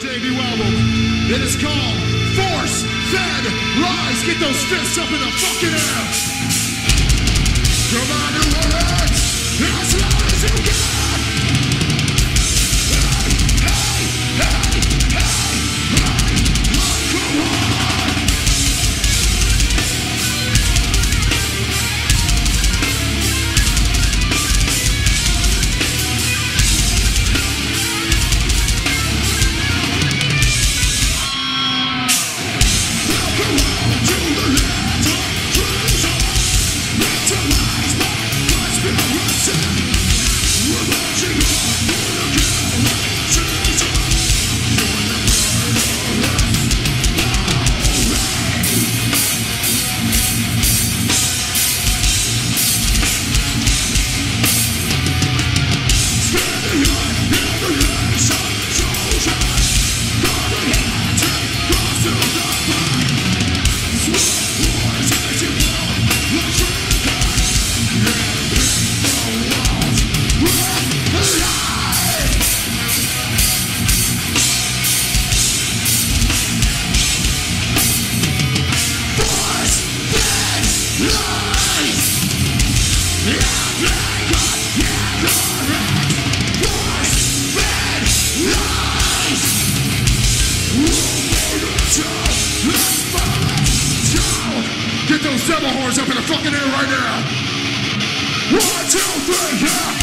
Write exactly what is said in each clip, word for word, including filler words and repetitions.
debut album. It is called Force Fed Lies. Get those fists up in the fucking air. Come on, New Orleans, as loud as you can. Hey, hey, hey, hey, hey, come on. Get those devil horns up in the fucking air right now. One, two, three, yeah.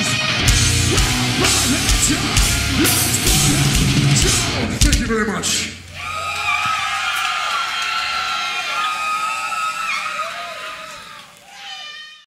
Thank you very much.